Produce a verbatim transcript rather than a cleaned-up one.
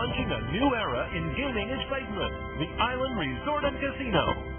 launching a new era in gaming excitement, the Island Resort and Casino.